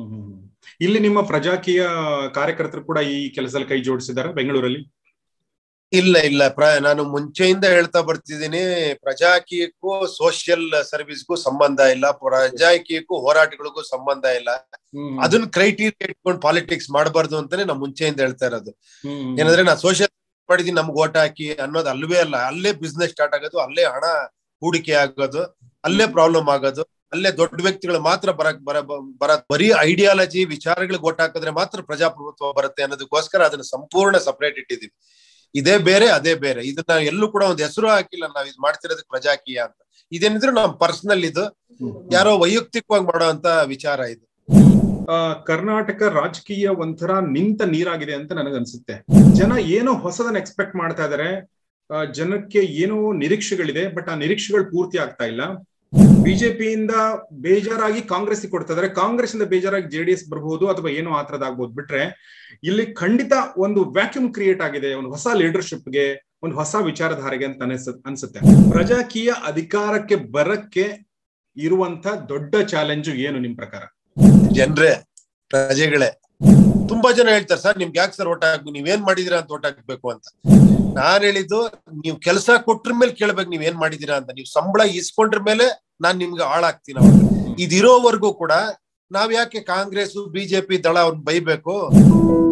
S1: ಇಲ್ಲಿ ನಿಮ್ಮ ಪ್ರಜಾಕೀಯ ಕಾರ್ಯಕರ್ತರು ಕೂಡ ಈ ಕೆಲಸದಲ್ಲಿ ಕೈ ಜೋಡಿಸಿದಾರ ಬೆಂಗಳೂರಲ್ಲಿ?
S2: ಇಲ್ಲ ಇಲ್ಲ, ಪ್ರ ನಾನು ಮುಂಚೆಯಿಂದ ಹೇಳ್ತಾ ಬರ್ತಿದ್ದೀನಿ, ಪ್ರಜಾಕೀಯಕ್ಕೂ ಸೋಷಿಯಲ್ ಸರ್ವಿಸ್ಗೂ ಸಂಬಂಧ ಇಲ್ಲ, ಪ್ರಜಾಕೀಯಕ್ಕೂ ಹೋರಾಟಗಳಿಗೂ ಸಂಬಂಧ ಇಲ್ಲ. ಅದನ್ನ ಕ್ರೈಟೀರಿಯಾ ಇಟ್ಕೊಂಡು ಪಾಲಿಟಿಕ್ಸ್ ಮಾಡಬಾರ್ದು ಅಂತಾನೆ ನಾ ಮುಂಚೆಯಿಂದ ಹೇಳ್ತಾ ಇರೋದು. ಏನಂದ್ರೆ ನಾ ಸೋಷಿಯಲ್ ಮಾಡಿದೀನಿ, ನಮ್ಗೆ ಓಟ್ ಹಾಕಿ ಅನ್ನೋದು ಅಲ್ವೇ ಅಲ್ಲ. ಅಲ್ಲೇ ಬಿಸ್ನೆಸ್ ಸ್ಟಾರ್ಟ್ ಆಗೋದು, ಅಲ್ಲೇ ಹಣ ಹೂಡಿಕೆ ಆಗೋದು, ಅಲ್ಲೇ ಪ್ರಾಬ್ಲಮ್ ಆಗೋದು, ಅಲ್ಲೇ ದೊಡ್ಡ ವ್ಯಕ್ತಿಗಳು ಮಾತ್ರ ಬರಕ್ ಬರ ಬರ ಬರೀ ಐಡಿಯಾಲಜಿ ವಿಚಾರಗಳಿಗೆ ಓಟ್ ಹಾಕಿದ್ರೆ ಮಾತ್ರ ಪ್ರಜಾಪ್ರಭುತ್ವ ಬರುತ್ತೆ ಅನ್ನೋದಕ್ಕೋಸ್ಕರ ಅದನ್ನ ಸಂಪೂರ್ಣ ಸಪರೇಟ್ ಇಟ್ಟಿದೀವಿ. ಇದೇ ಬೇರೆ ಅದೇ ಬೇರೆ. ಇದನ್ನ ಎಲ್ಲೂ ಕೂಡ ಒಂದು ಹೆಸರು ಹಾಕಿಲ್ಲ ನಾವ್ ಇದು ಮಾಡ್ತಿರೋದಕ್ಕೆ ಪ್ರಜಾಕೀಯ ಅಂತ. ಇದೇನಿದ್ರು ನಮ್ ಪರ್ಸನಲ್, ಇದು ಯಾರೋ ವೈಯಕ್ತಿಕವಾಗಿ ಮಾಡುವಂತ ವಿಚಾರ ಇದು.
S1: ಆ ಕರ್ನಾಟಕ ರಾಜಕೀಯ ಒಂಥರ ನಿಂತ ನೀರಾಗಿದೆ ಅಂತ ನನಗನ್ಸುತ್ತೆ. ಜನ ಏನೋ ಹೊಸದನ್ನ ಎಕ್ಸ್ಪೆಕ್ಟ್ ಮಾಡ್ತಾ ಇದಾರೆ, ಜನಕ್ಕೆ ಏನೋ ನಿರೀಕ್ಷೆಗಳಿದೆ, ಬಟ್ ಆ ನಿರೀಕ್ಷೆಗಳು ಪೂರ್ತಿ ಆಗ್ತಾ ಇಲ್ಲ. ಬಿಜೆಪಿಯಿಂದ ಬೇಜಾರಾಗಿ ಕಾಂಗ್ರೆಸ್ ಕೊಡ್ತಾ ಇದಾರೆ, ಕಾಂಗ್ರೆಸ್ ಇಂದ ಬೇಜಾರಾಗಿ ಜೆಡಿಎಸ್ ಬರ್ಬಹುದು ಅಥವಾ ಏನೋ ಆ ತರದ್ ಆಗ್ಬೋದು. ಬಿಟ್ರೆ ಇಲ್ಲಿ ಖಂಡಿತ ಒಂದು ವ್ಯಾಕ್ಯೂಮ್ ಕ್ರಿಯೇಟ್ ಆಗಿದೆ, ಒಂದು ಹೊಸ ಲೀಡರ್ಶಿಪ್ಗೆ, ಒಂದು ಹೊಸ ವಿಚಾರಧಾರೆಗೆ ಅಂತ ಅನ್ಸುತ್ತೆ. ಪ್ರಜಾಕೀಯ ಅಧಿಕಾರಕ್ಕೆ ಬರಕ್ಕೆ ಇರುವಂತ ದೊಡ್ಡ ಚಾಲೆಂಜ್ ಏನು ನಿಮ್ ಪ್ರಕಾರ?
S2: ಜನರೇ, ಪ್ರಜೆಗಳೇ. ತುಂಬಾ ಜನ ಹೇಳ್ತಾರೆ, ಸರ್ ನಿಮ್ಗೆ ಯಾಕೆ ಸರ್ ಓಟ್ ಹಾಕ್ಬೇಕು, ನೀವೇನ್ ಮಾಡಿದೀರಾ ಅಂತ ಓಟ್ ಹಾಕ್ಬೇಕು ಅಂತ. ನಾನ್ ಹೇಳಿದ್ದು, ನೀವು ಕೆಲಸ ಕೊಟ್ರ ಮೇಲೆ ಕೇಳ್ಬೇಕು ನೀವ್ ಏನ್ ಮಾಡಿದೀರಾ ಅಂತ. ನೀವು ಸಂಬಳ ಇಸ್ಕೊಂಡ್ರ ಮೇಲೆ ನಾನ್ ನಿಮ್ಗೆ ಹಾಳಾಗ್ತೀನಿ. ಇದಿರೋವರೆಗೂ ಕೂಡ ನಾವ್ ಯಾಕೆ ಕಾಂಗ್ರೆಸ್ ಬಿಜೆಪಿ ದಳ ಅವ್ರನ್ನ ಬೈಬೇಕು?